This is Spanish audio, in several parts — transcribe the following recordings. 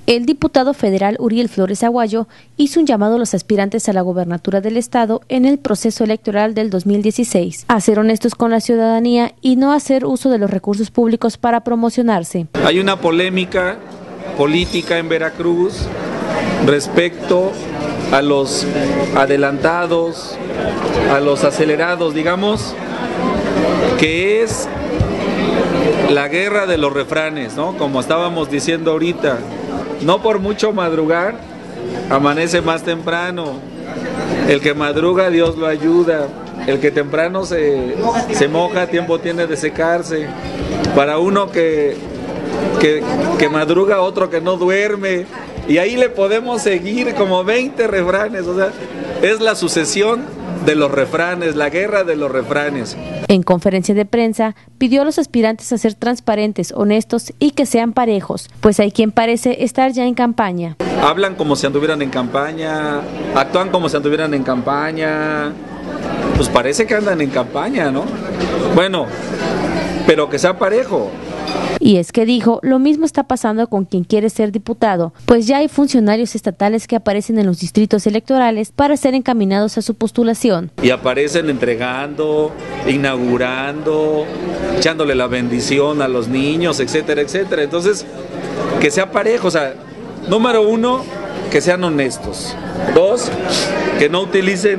El diputado federal Uriel Flores Aguayo hizo un llamado a los aspirantes a la gobernatura del estado en el proceso electoral del 2016 a ser honestos con la ciudadanía y no hacer uso de los recursos públicos para promocionarse. Hay una polémica política en Veracruz respecto a los adelantados, a los acelerados, digamos, que es la guerra de los refranes, ¿no? Como estábamos diciendo ahorita. No por mucho madrugar, amanece más temprano. El que madruga, Dios lo ayuda. El que temprano se moja, tiempo tiene de secarse. Para uno que madruga, otro que no duerme. Y ahí le podemos seguir como 20 refranes. O sea, es la sucesión de los refranes, la guerra de los refranes. En conferencia de prensa, pidió a los aspirantes a ser transparentes, honestos y que sean parejos, pues hay quien parece estar ya en campaña. Hablan como si anduvieran en campaña, actúan como si anduvieran en campaña, pues parece que andan en campaña, ¿no? Bueno, pero que sea parejo. Y es que dijo, lo mismo está pasando con quien quiere ser diputado, pues ya hay funcionarios estatales que aparecen en los distritos electorales para ser encaminados a su postulación. Y aparecen entregando, inaugurando, echándole la bendición a los niños, etcétera, etcétera. Entonces, que sea parejo, o sea, número uno, que sean honestos. Dos, que no utilicen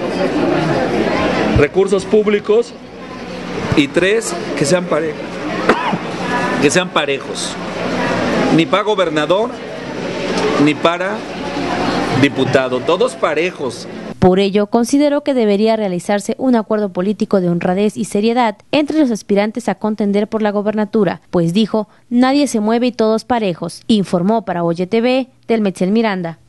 recursos públicos. Y tres, que sean parejos. Que sean parejos, ni para gobernador, ni para diputado, todos parejos. Por ello, consideró que debería realizarse un acuerdo político de honradez y seriedad entre los aspirantes a contender por la gobernatura, pues dijo, nadie se mueve y todos parejos. Informó para Oye TV, Telmetzl Miranda.